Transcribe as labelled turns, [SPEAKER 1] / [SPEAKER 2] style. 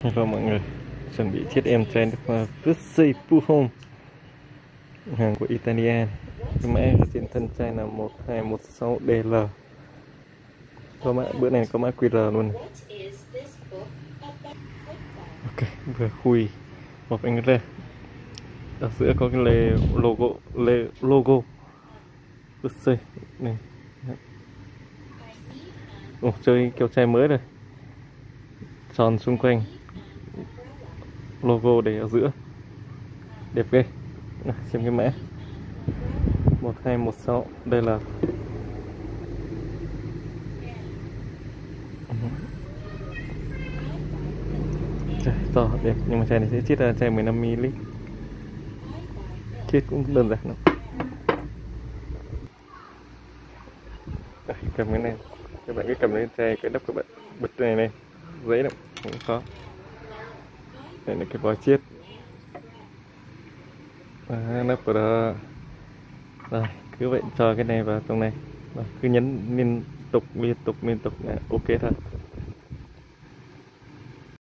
[SPEAKER 1] Rồi mọi người chuẩn bị chiếc em trend Russi Puhom, hàng của Italia. Cái mã trên thân chai là 1216DL. Có mã bữa này có mã QR luôn này. Ok, vừa khui một anh ra. Ở giữa có cái logo Russi này. Ồ, chơi keo chai mới rồi, tròn xung quanh, logo để ở giữa, đẹp ghê. Nào, xem cái mã 1216, đây là chai to đẹp, nhưng mà chai này sẽ chiết ra chai 15ml, chiết cũng đơn giản lắm. Đây, cầm cái này, các bạn cứ cầm lấy chai cái đắp các bạn bật này này, dễ lắm, không khó. Đây là cái vòi chiết, nắp vào đó. Rồi cứ vậy cho cái này vào trong này, rồi cứ nhấn liên tục là ok thôi.